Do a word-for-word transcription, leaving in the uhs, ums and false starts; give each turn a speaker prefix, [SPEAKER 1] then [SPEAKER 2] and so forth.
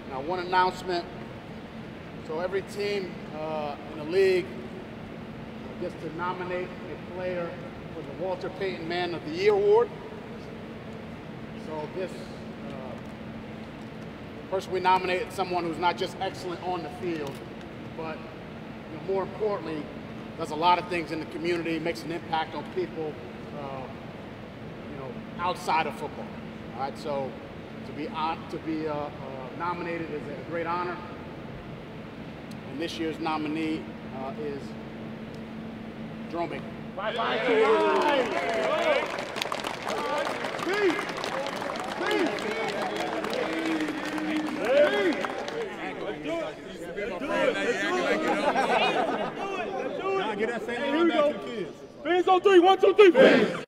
[SPEAKER 1] Now, one announcement. So every team uh, in the league gets to nominate a player for the Walter Payton Man of the Year Award. So this uh, person we nominate is someone who's not just excellent on the field, but you know, more importantly, does a lot of things in the community, makes an impact on people, uh, you know, outside of football. All right, so to be on, to be uh, uh, nominated is a great honor. And this year's nominee uh, is Jerome Baker.
[SPEAKER 2] Right, right, right. Speed, speed. Hey. Let's do it. Let's do it. Let's do it. Let's do it. Let's do it. Get that same line back to the kids. Fans on three. One, two, three.